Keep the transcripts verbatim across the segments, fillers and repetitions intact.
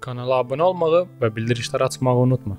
Kanala abunə olmağı və bildirişləri açmağı unutma.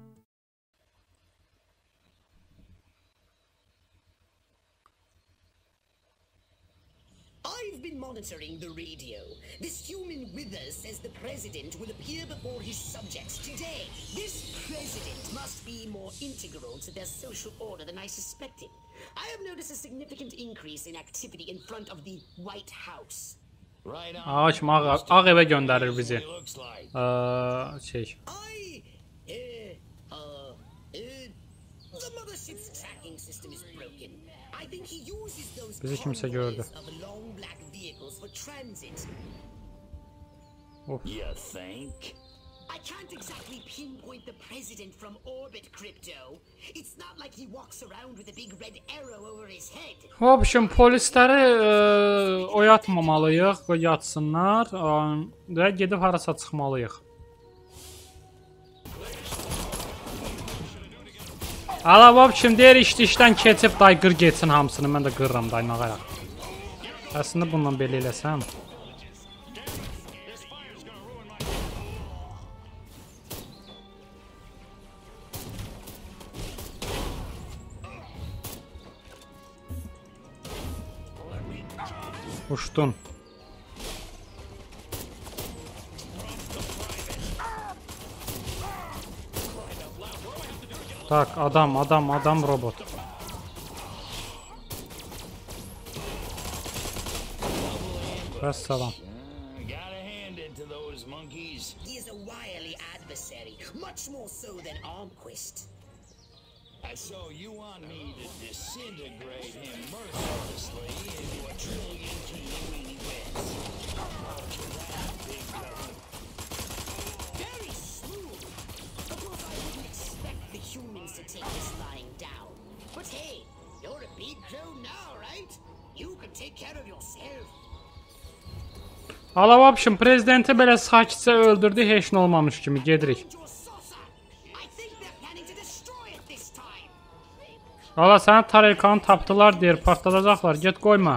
I've been monitoring the radio. This human Withers says the president will appear before his subjects today. This president must be more integral to their social order than I suspected. I have noticed a significant increase in activity in front of the White House. Aa, şimdi ağ, ağ eve gönderir bizi. Aa, şey. I, uh, uh, uh, the mothership's tracking system is broken. I think he uses those Bizi kimse gördü. of long black vehicles for transit. Of. You think? I can't exactly pinpoint the president from orbit, Crypto. It's not like he walks around with a big red arrow over his head. Vəbşim, polisləri e, oyatmamalıyıq, qoy yatsınlar və gedib harasa çıxmalıyıq. Ala, vəbşim, deyir işdə işdən keçib, day qır geçsin hamısını, mən də qırıram, day nağayaq. Əslində bununla belə eləsəm. Uçdun. Tak, adam, adam, adam robot. Vəssalam. Gotta hand it to those monkeys. He is a wily adversary, much more so than Armquist. So you want me to disintegrate him mercilessly into a trillion teeny bits? Very smooth. Of course, I wouldn't expect the humans to take this lying down. But hey, you're a big crow now, right? You can take care of yourself. Ala, vəbşim, prezidenti belə sakitcə öldürdü, heç nə olmamış kimi, gedirik. Ala, sənə tarikanı tapdılar deyir, partladacaqlar, get qoyma.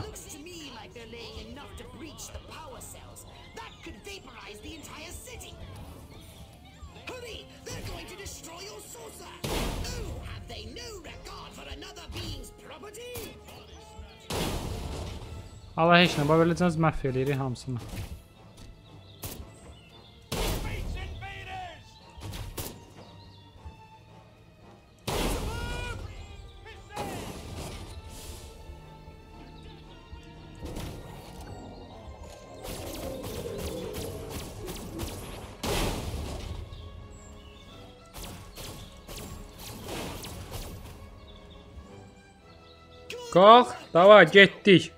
Ala, heç nə, beləcəniz məhv eləyirik hamısını. Qalx, dava, getdik.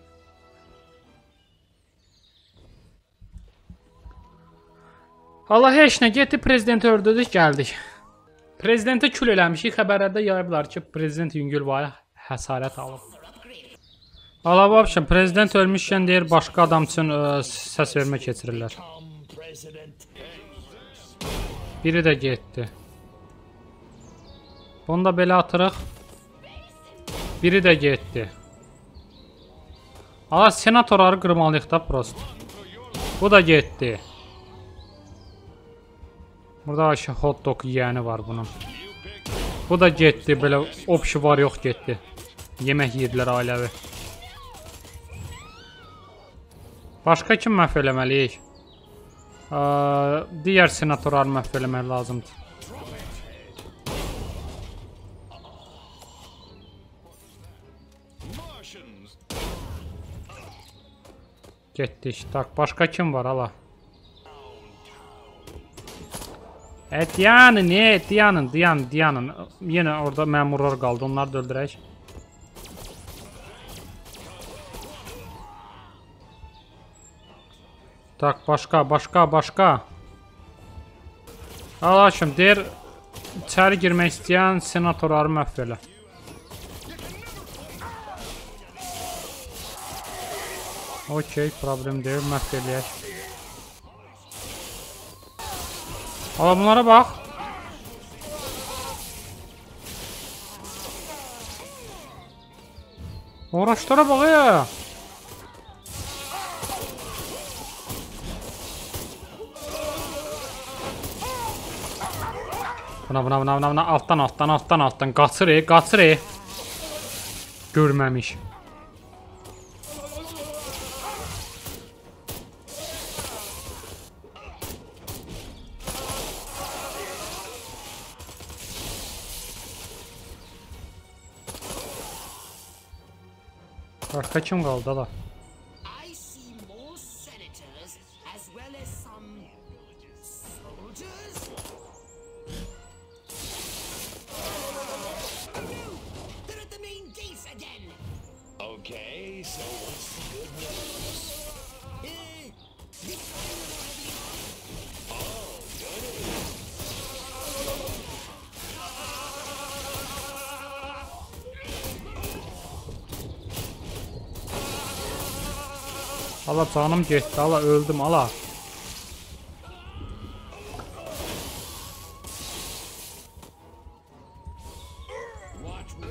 Allah, heç nə, getdik, prezidenti öldürdük, gəldik. Prezidenti kül eləmişik, xəbərlərdə yayıblar ki, prezident yüngülvari həsarət alıb. Allah, vəbşim, prezident ölmüşkən deyir, başqa adam üçün ə, səs vermə keçirirlər. Biri də getdi. Bunu da belə atırıq. Biri də getdi. Allah, senatorları qırmalıyıq da prost. Bu da getdi. Burada aşağı hot dog yiyəni var bunun. Bu da getdi, belə opşi var yox getdi. Yemək yedilər ailəvi. Başqa kim məhv eləməliyik? Digər senatorları məhv eləmək lazımdır. Getdik. Tak, başqa kim var, ala? E, dayanın, ne? Dayanın, dayanın, dayanın. Yenə orada məmurlar qaldı, onları da öldürək. Tak, başqa, başqa, başqa. Ala, şimdi deyir, içəri girmək istəyən senatorları məhv elə. Okey, problem deyil, məhv eləyək. Ala, bunlara bax. Uğraşlara bax ya. Buna buna buna buna buna alttan alttan alttan alttan qaçır e, qaçır e. Görməmiş. Arka kim qaldı ala? I see more senators as well as some soldiers. No, they're at the main gates again. Okay, so what's the good news? Eh, this time we're heavily Oh, goody. Ala canım getdi, ala öldüm ala. Watch me.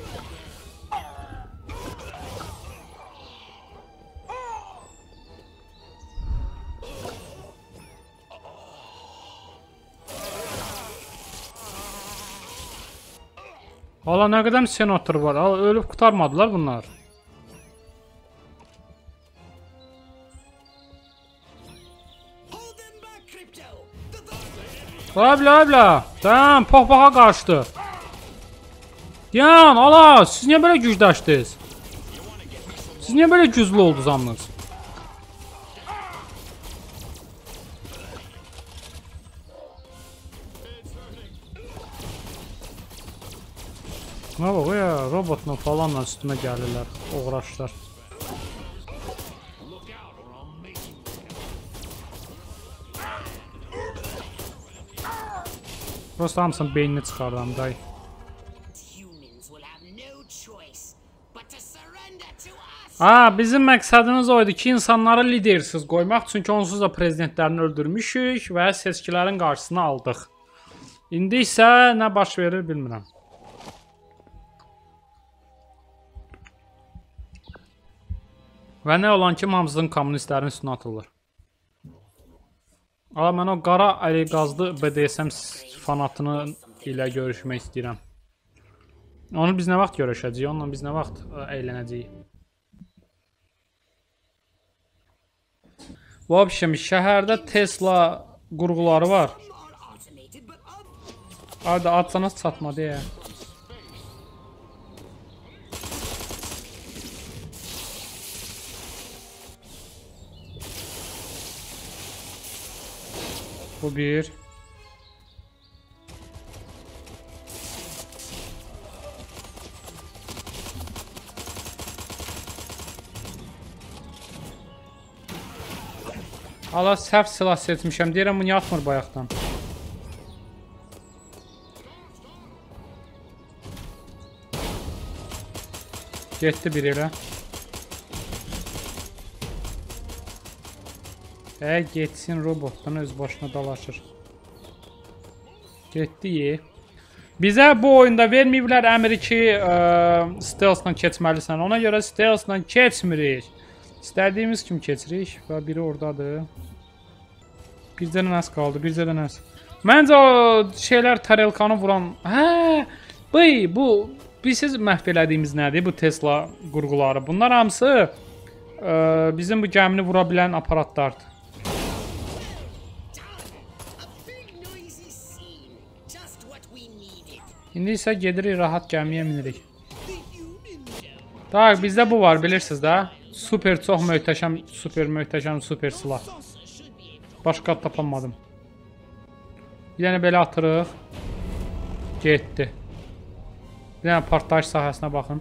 Ala nə qədər senator var, ala ölüb qurtarmadılar bunlar. hold them back, Crypto. The vote. Abla abla, tamam pohpoha qaçdı. Yan ala, siz niyə belə gücləşdiniz? Siz niyə belə güclü oldunuz amınız? Nə bak ya, robotla falanla üstümə gəlirlər, uğraşlar. Prosta hamısının beynini çıxardım day. Humans will have no choice but to surrender to us. Ha, bizim məqsədimiz oydu ki, insanları lidersiz qoymaq, çünki onsuz da prezidentlərini öldürmüşük və seçkilərin qarşısını aldıq. İndi isə nə baş verir bilmirəm. Və nə olan ki, hamısının kommunistlərin üstünə atılır. Ala, mən o qara əli qazlı B D S M fanatını ilə görüşmək istəyirəm. Onu biz nə vaxt görüşəcəyik, onunla biz nə vaxt ə, əylənəcəyik. Bu abişəm, şəhərdə Tesla qurğuları var. Some are automated, but others. Hadi atsanız çatmadı ya. Bu bir. Ala səhv silah seçmişəm. Deyirəm, bunu atmır bayaqdan. Getdi bir elə. Hə, getsin robotdan öz başına dalaşır. Getdi ye. Bizə bu oyunda verməyiblər əmri ki, stealth-la keçməlisən. Ona görə stealth-la keçmirik. İstədiyimiz kimi keçirik və biri oradadır. Bircə nəs qaldı, bircə nəs. Məncə o şeylər tarelkanı vuran... Hə, bəy, bu biz məhv elədiyimiz nədir? Bu Tesla qurğuları. Bunlar hamısı ə, bizim bu gəmini vura bilən aparatlardır. A big noisy scene. Just what we needed. İndi isə gedirik, rahat gəmiyə minirik. The human Tak, bizdə bu var, bilirsiniz də. Super, çox möhtəşəm, super möhtəşəm, super silah. Başqa tapamadım. Bir dənə belə atırıq. Getdi. Bir dənə partlayış sahəsinə baxın.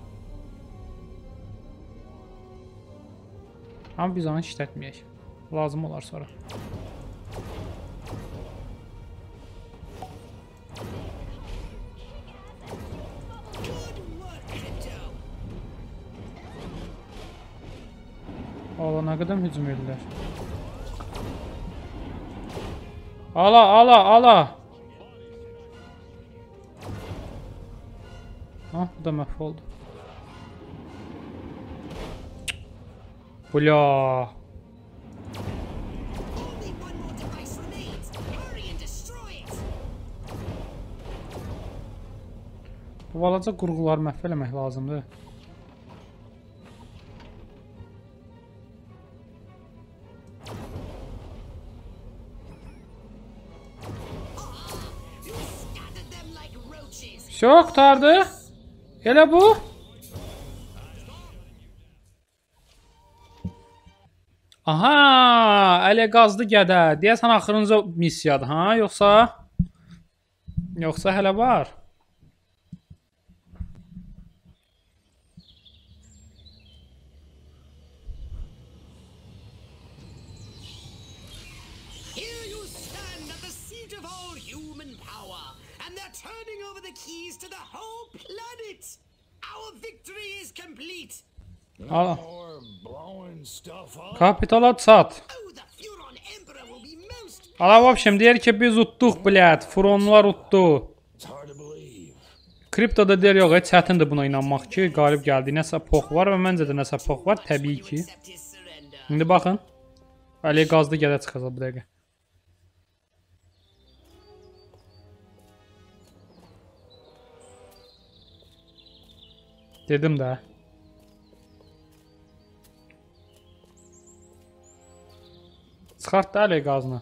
Amma biz onu işlətməyək. Lazım olar sonra. Allah, nə qədər hücum edirlər. Ala, ala, ala. Ha, bu da məhv oldu. Bula. Only one more device remains. Hurry and destroy it. Bu balaca qurğuları məhv eləmək lazımdır. Şok qurtardı. Elə bu. Aha, ələ qazdı gədə. Deyəsən axırıncı missiyadır, ha? Yoxsa Yoxsa hələ var. Here you stand at the seat of all human power, and they're turning over the keys to the whole planet. Our victory is complete. Al. More blowing stuff up. Kapitala çat. Oh, the Furon Emperor will be most. Ala, в общем, deyir ki, biz utduq, blət. Furonlar utdu. It's hard to believe. Kriptoda deyir, yox, heç çətindir buna inanmaq ki, qalib gəldi. Nəsə pox var və məncə də nəsə pox var, təbii ki. Accept his surrender. İndi baxın. Əli qazdı gədə çıxacaq bir dəqiqə. Dedim də. Çıxart da əli qazını.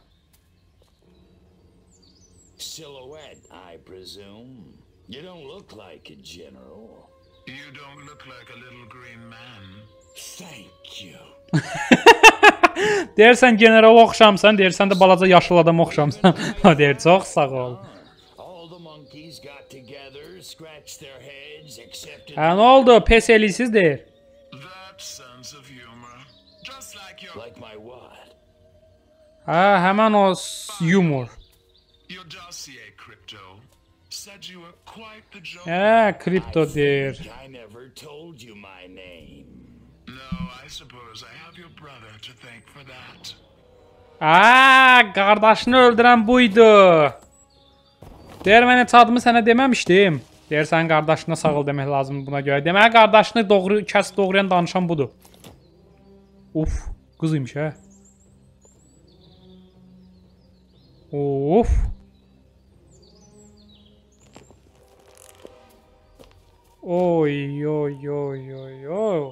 Silhouette, I presume. You don't look like a general. You don't look like a little green man. Thank you. Deyirsən general oxşamsan, deyirsən də balaca yaşıl adam oxşamsan. O deyir, çox sağ ol. All the monkeys got together, scratched their heads, accepted. Hə, nə oldu? Pes elisiz deyir. That sense of humor. Just like your Like my what? Hə, həmən o s- yumor. your dossier, Crypto. Said you were quite the joke. Hə, kripto deyir. I never told you my name. No, I suppose I have your brother to thank for that. Aa, qardaşını öldürən buydu. Deyir, mən heç adımı sənə deməmişdim. Deyir, sənin qardaşına sağ ol demək lazımdır buna görə. Deməli, qardaşını doğru, kəs doğrayan danışan budur. Uf, qız imiş, hə. Of. Oy, oy, oy, oy, oy.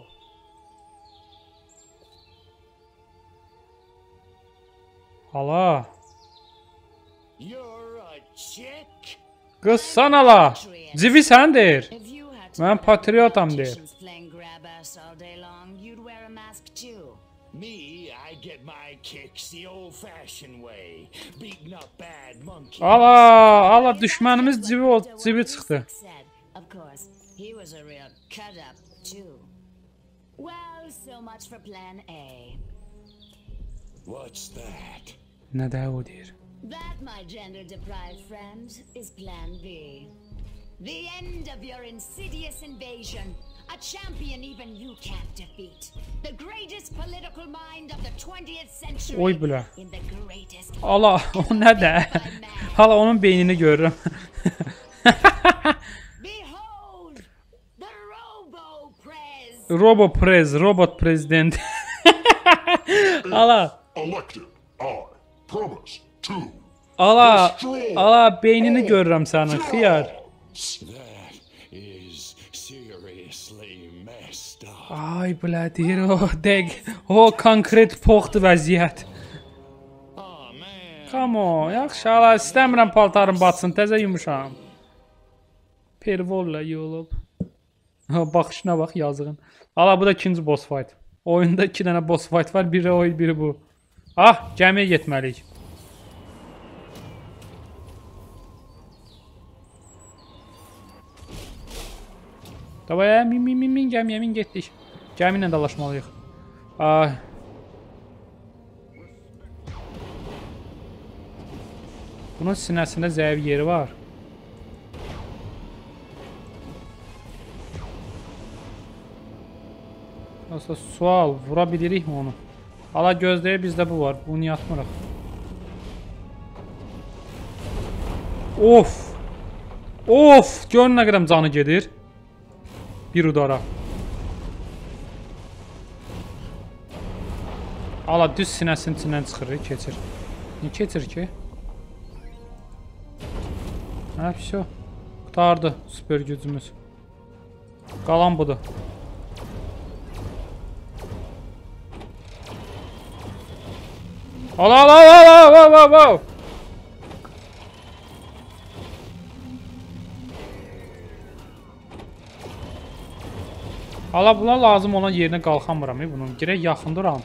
Hala. You're a chick? Qız sana la. Civi səndir. If you had to Mən wear patriotam deyir. politicians playing grab ass all day long, you'd wear a mask too. Me, I get my kicks the old-fashioned way, beating up bad monkeys. Ala, ala düşmənimiz civi ol, civi çıxdı. Said, of course, he was a real cut up too. Well, so much for plan A. What's that? Nə də o deyir. That, my gender-deprived friend, is plan B. The end of your insidious invasion. A champion even you can't defeat. The greatest political mind of the twentieth century. Oy bula. In the greatest Ala, o nə də? Hala onun beynini görürüm. Behold, the Robo-Prez. Robo Prez, robot prezident. Ala, Elected, I promise to ala, ala beynini görürəm sənin, xiyar. That is seriously messed up. Ay, bula deyir o, dəq, o konkret poxdu vəziyyət. Oh man. Come on, yaxşı, ala, istəmirəm paltarım batsın, təzə yumuşam. Pervolla yolub. Ha, baxışına bax, yazığın. Ala, bu da ikinci boss fight. Oyunda iki dənə boss fight var, biri o, biri bu. Ah, gəmiyə getməliyik. Davaya, min, min, min, min, gəmiyə, min, getdik. Gəmi ilə dalaşmalıyıq. Ay. Bunun sinəsində zəif yeri var. Aslında sual, vura bilirik mi onu? Hala gözləyir, bizdə bu var. Bunu yatmırıq. Of! Of! Gör nə qədəm canı gedir. Bir udara. Hala düz sinəsinin içindən çıxır, keçir. Niyə keçir ki? Hə, pişo. Qurtardı süper gücümüz. Qalan budur. Al al al al al al al. Ala buna lazım olan yerinə qalxamıram bunun. Girək yaxın duram.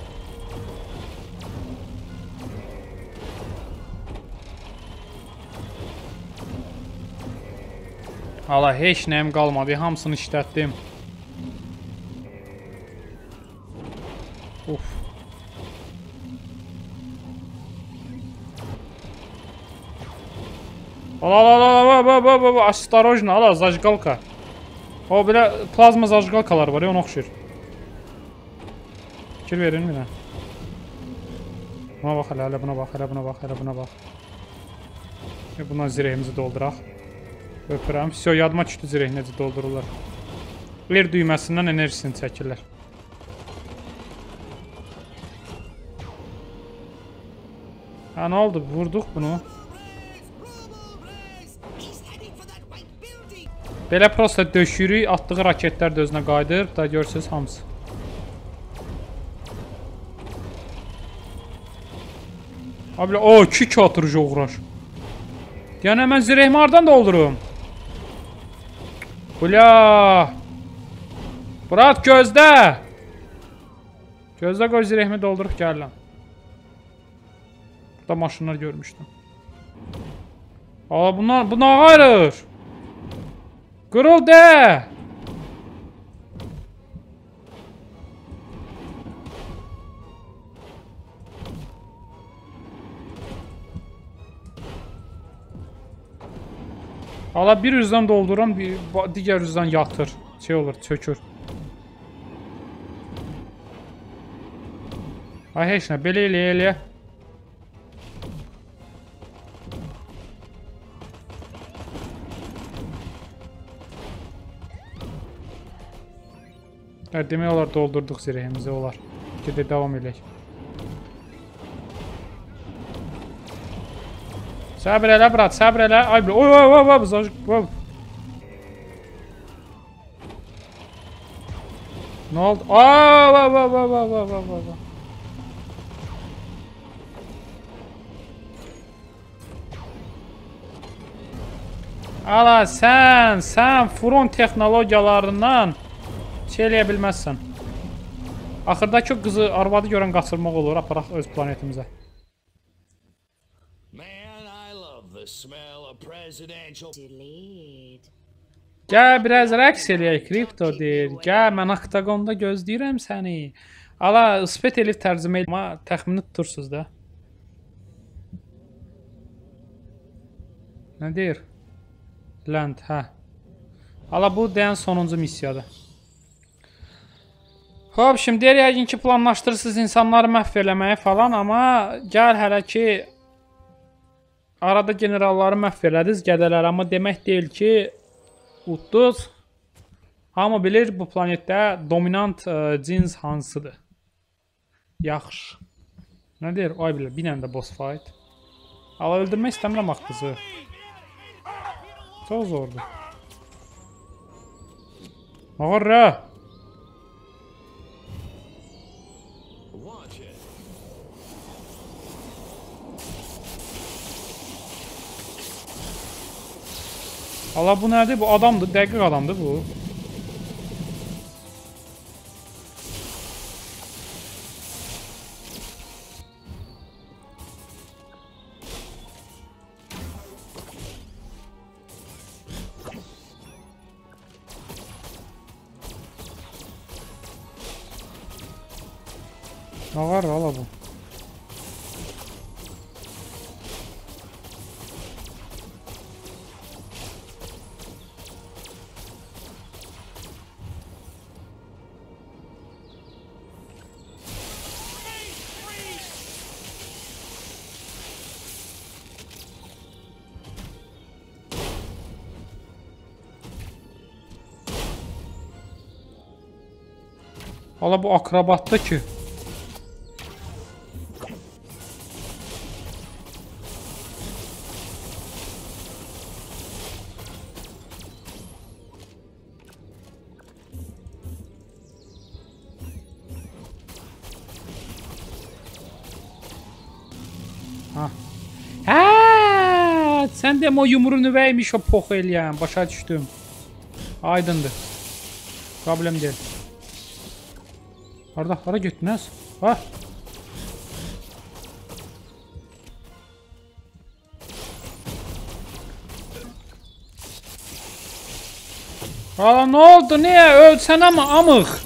Ala heç nəyim qalmadı. Hamısını işlətdim. Uf. Ala ala ala ala ala ala Осторожно, ala zajqalka. O belə plazma zajqalkalar var ya, ona oxşur. Fikir verin mənə. Buna bax, hələ, hələ buna bax, hələ buna bax, hələ buna bax. Bundan zirehimizi dolduraq. Öpürəm. Всё, yadıma düşdü zireh necə doldururlar. R düyməsindən enerjisini çəkirlər. Ha, nə oldu? Vurduq bunu. Belə prosta döşürük, atdığı raketlər də özünə qayıdır. Da görürsünüz hamısı. Abi, o iki katırıcı uğraş. Yəni mən zirehimi hardan doldurum? Bula. Murat gözdə. Gözdə qoy zirehimi dolduruq gələm. Burada maşınlar görmüşdüm. Aa, bunlar, bu nə ağarır? Qırıl də. Hala bir üzdən dolduram, bir, digər üzdən yatır. Şey olur, çökür. Ay heç nə, belə eləyə eləyə. Demək olar doldurduq zirehimizi, olar. Gedək davam edək. Səbr elə, brat, səbr elə. Ay, oy, oy, oy, oy, oy, oy. Nə oldu? Ay, oy, oy, oy, oy, oy, oy, oy. Ala, sən, sən front texnologiyalarından şey eləyə bilməzsən. Axırdakı qızı, arvadı görən qaçırmaq olur, aparaq öz planetimizə. Gəl, biraz rəqs eləyək, kripto deyir. Gəl, mən Octagonda gözləyirəm səni. Ala, ıspet elif tərcümə eləyəm, amma təxmini tutursuz da. Nə deyir? Land, hə. Ala, bu deyən sonuncu missiyadır. Hop, şimdi deyir yəqin ki planlaşdırırsınız insanları məhv eləməyi falan, amma gəl hələ ki arada generalları məhv elədiniz, qədələr, amma demək deyil ki utduz. Hamı bilir bu planetdə dominant ə, cins hansıdır. Yaxşı. Nə deyir? Ay bilir, bir nəndə boss fight. Ala, öldürmək istəmirəm axı qızı. Çox zordur. Ağırra. Allah, bu nədir? Bu adamdır, dəqiq adamdır bu. Ne var hala bu? Hala bu akrobatta ki. Sən demə o yumru nüvəymiş o pox eləyən. Başa düşdüm. Aydındır. Problem deyil. Harada, hara getdiniz? Ha? Hala ne oldu? Niye? Ölsen ama amık.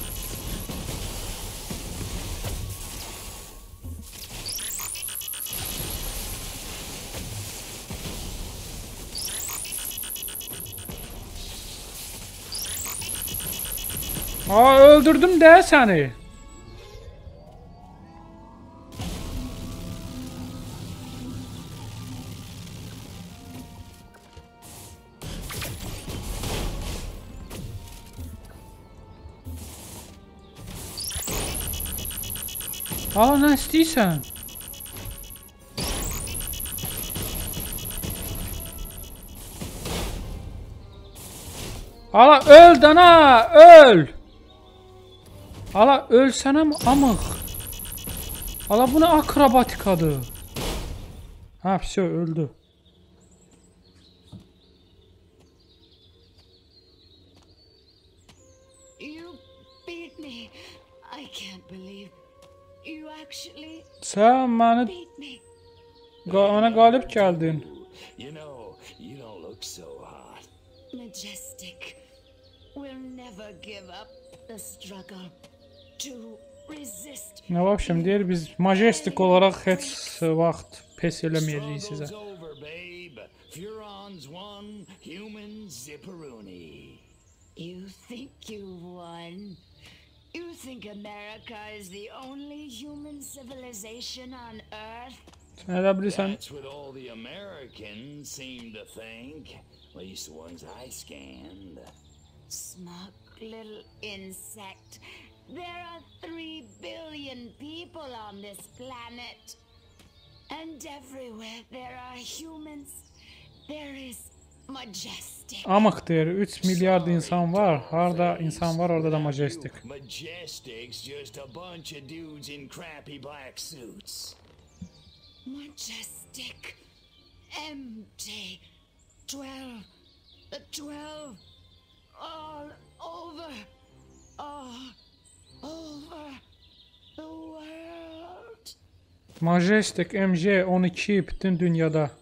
Aa, öldürdüm de seni. Aa, ne istiyorsan? Hala öl dana, öl. Hala ölsene mi amık? Hala bu ne akrobatikadır? Ha, все, öldü. You beat me. I can't believe you actually Sen beni beat me. ona galip geldin. You know, you don't look so hot. Majestic will never give up the struggle to resist. Ne var şimdi? Biz majestik olarak hiç vaxt pes eləməyəcəyik sizə. Struggle's over, babe. Furon's won, human zipperoonie. You think you won? You think America is the only human civilization on Earth? Sən elə bilirsən, That's what all the Americans seem to think. At least the ones I scanned. Smug little insect. There are three billion people on this planet. And everywhere there are humans, there is majestic. amıq deyir, üç milyard insan var. Harda insan var, orada da majestik. Majestic's just a bunch of dudes in crappy black suits. Majestic. Empty. Twelve. The twelve. All over. All over the world. Majestic M J on iki bütün dünyada.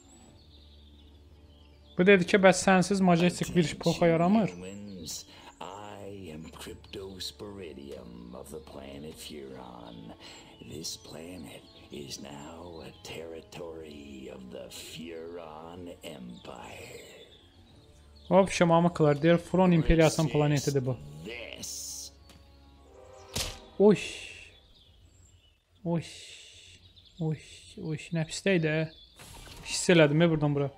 Bu dedi ki, bəs sənsiz majestik bir poxa yaramır. Humans, I am Cryptosporidium of the planet Furon. This planet is now a territory of the Furon Empire. Vəbşəm amıqlar deyir, Furon İmperiyasının planetidir bu. This Oy. Oy. Oy. Oy. Nə pisdəydi, hə? Hiss elədim, hə, buradan bura.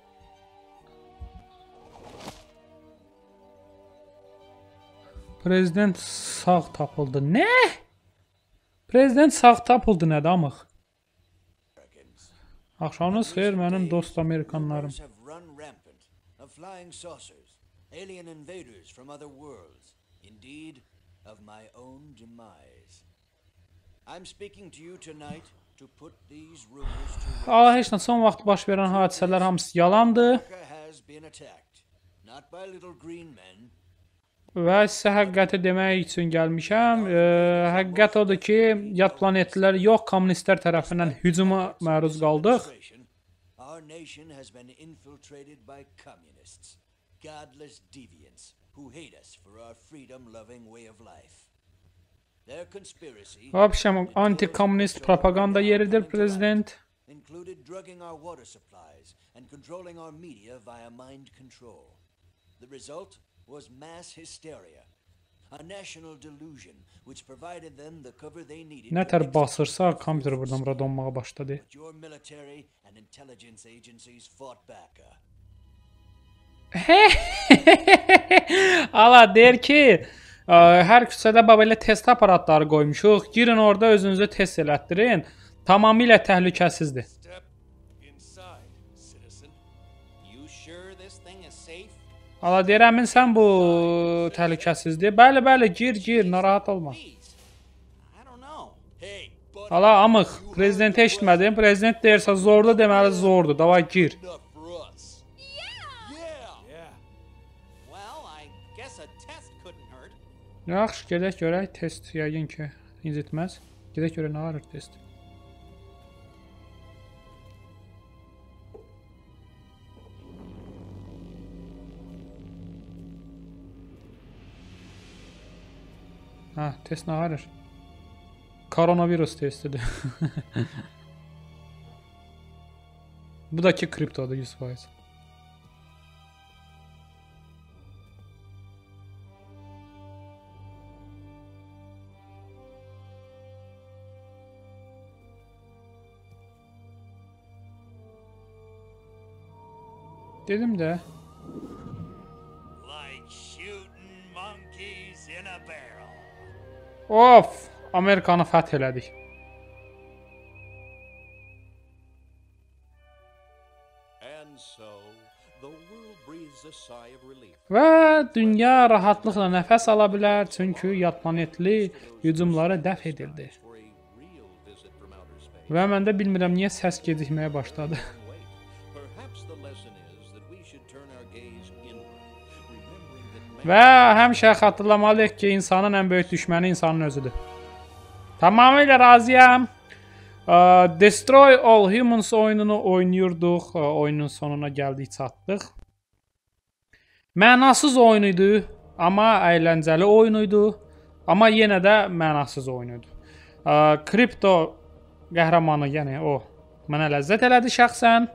Prezident sağ tapıldı. Nə? Prezident sağ tapıldı, nədir amıq? Axşamınız xeyir, mənim dost Amerikanlarım. Rumors have run rampant of flying saucers, alien invaders from other worlds, indeed, of my own demise. I'm speaking to you tonight to put these rumors to rest. Allah heç nə, son vaxt baş verən hadisələr hamısı yalandır. America has been attacked, not by little green men, Və sizə həqiqəti demək üçün gəlmişəm. E, həqiqət odur ki, yad planetlər yox, kommunistlər tərəfindən hücuma məruz qaldıq. our nation has been infiltrated by communists, godless deviants who hate us for our freedom-loving way of life. Their conspiracy Vəbşəm anti-kommunist propaganda yeridir prezident. included drugging our water supplies and controlling our media via mind control. The result was mass hysteria, a national delusion which provided them the cover they needed. Nə to tər execute basırsa, their kompüter plans. buradan bura donmağa başladı. But your military and intelligence agencies fought back. uh, Allah deyir ki, ə, hər küçədə belə test aparatları qoymuşuq. Girin orada özünüzü test elətdirin. Tamamilə təhlükəsizdir. Step inside, citizen. You sure this thing is safe? Allah deyir, əmin sən bu təhlükəsizdir. Bəli, bəli, gir, gir, narahat olma. Please. I don't know. Hey, buddy, Allah amıq, prezidenti eşitmədim. Prezident deyirsə zordur, deməli zordur. Davay gir. enough for us. Yaxşı, gedək görək test yəqin ki incitməz. Gedək görək nə var test. Ha, test nə var? Koronavirus testidir. Bu da ki kriptodur yüz faiz. Dedim de. Like shooting monkeys in a barrel. Of, Amerikanı fəth elədik. And so, the world breathes a sigh of relief. Və dünya rahatlıqla nəfəs ala bilər, çünki yad planetli hücumları dəf edildi. For a real visit from outer space. Və mən də bilmirəm niyə səs gecikməyə başladı. Wait, perhaps the lesson is that we should turn our gaze inward, remembering that man Və həmişə xatırlamalıyıq ki, insanın ən böyük düşməni insanın özüdür. Tamamilə razıyam. Uh, Destroy All Humans oyununu oynayırdıq. Uh, oyunun sonuna gəldik, çatdıq. Mənasız oyun idi, amma əyləncəli oyun idi. Amma yenə də mənasız oyun idi. Uh, Kripto qəhrəmanı, yəni o mənə ləzzət elədi şəxsən.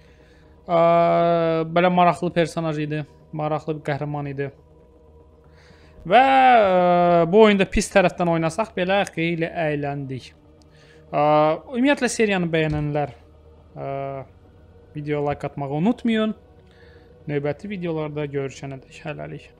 Uh, belə maraqlı personaj idi, maraqlı bir qəhrəman idi. Və ə, bu oyunda pis tərəfdən oynasaq belə xeyli əyləndik. Ə, ümumiyyətlə seriyanı bəyənənlər ə, video like atmağı unutmayın. Növbəti videolarda görüşənədək hələlik.